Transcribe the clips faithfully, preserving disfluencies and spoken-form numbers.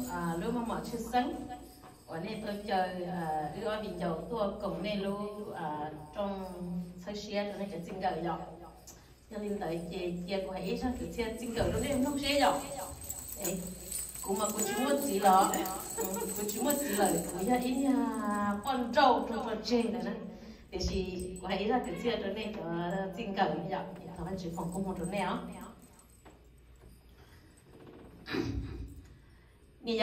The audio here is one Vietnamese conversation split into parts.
à lúc mà mọi chuyện sống và nên tôi chờ ưu ái bình dầu tôi cùng nên lúc trong thời gian cho nên cái tình cờ rồi cho nên tới chị chị của hãy sang cái chuyện tình cờ nó nên không dễ rồi đấy cũng mà cũng chúng một gì đó cũng chúng một gì lời cũng như ý con trâu cho con chê này nè để chị của hãy ra cái chuyện cho nên cho tình cờ như vậy thằng anh chỉ phòng cùng một chỗ nào nhỉ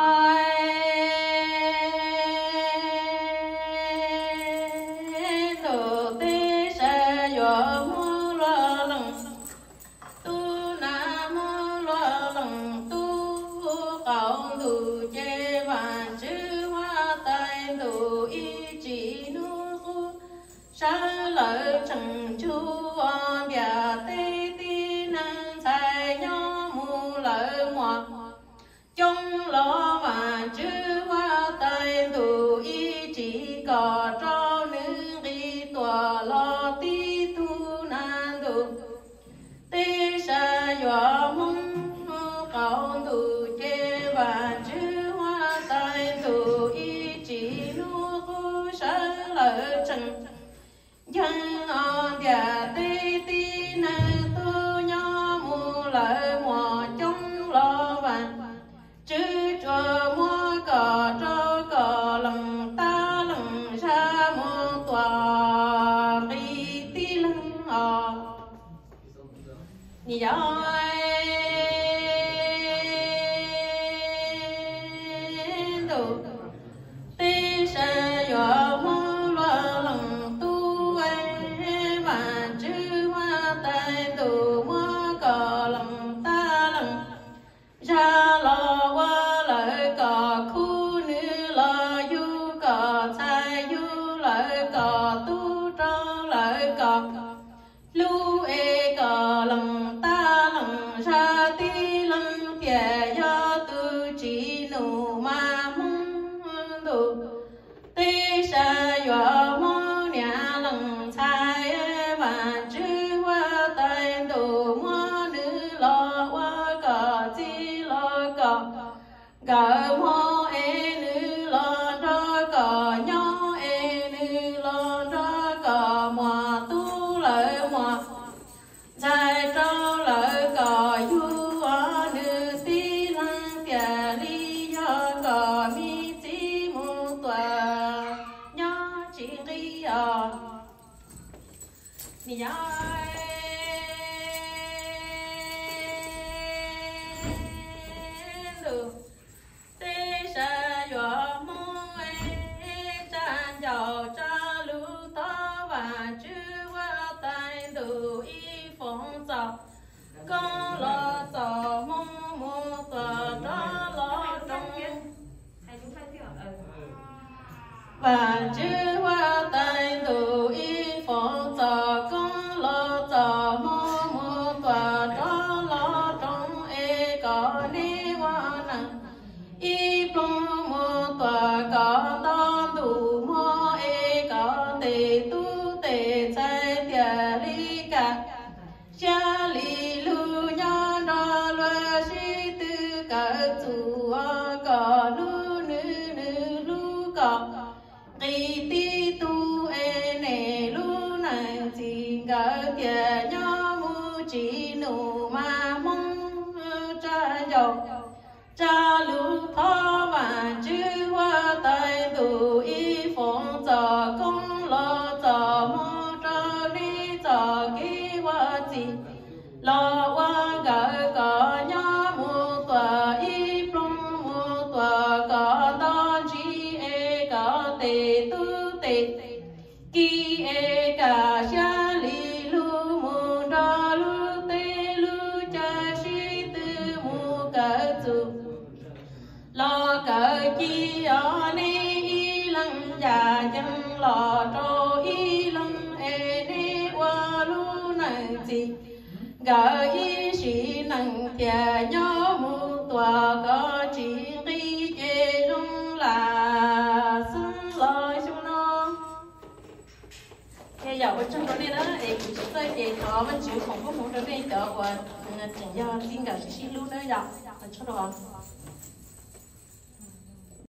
và chữ hoa tay tụ y phổ trợ con lo trợ mô mô tòa đó lo trong e có ni hoa nặng y plong mô tòa có to tụ mô e có tề tu tề trái tia li cả cha li lu nha đa loa si tư cả chủ có lu nữ nữ lu có ti ti tu e ne lu nàng chi ga tia nho mu chi nu ma mong cha dầu cha lu tho và chữ hoa tai tu y phong giờ công lo giờ mo cho đi giờ ki hoa chi lo hoa ga có nho mu tòa y plong mu tòa có to chi e có tề tu tề ki e cả xa li lu mu đa lu tê lu cha si tư mu cả tu lo cả chi ở ni y lăng già chân lo cho y lăng e ni qua lu năng chi gà y sĩ năng tia nhớ mu tòa có chỉ đi chê rung là xin lời xuống nó bây giờ bên trong đó đi đó thì cũng sẽ tới chị thọ bên chịu không có muốn trở về chợ của do xin gà sĩ luôn đó giờ cho đồ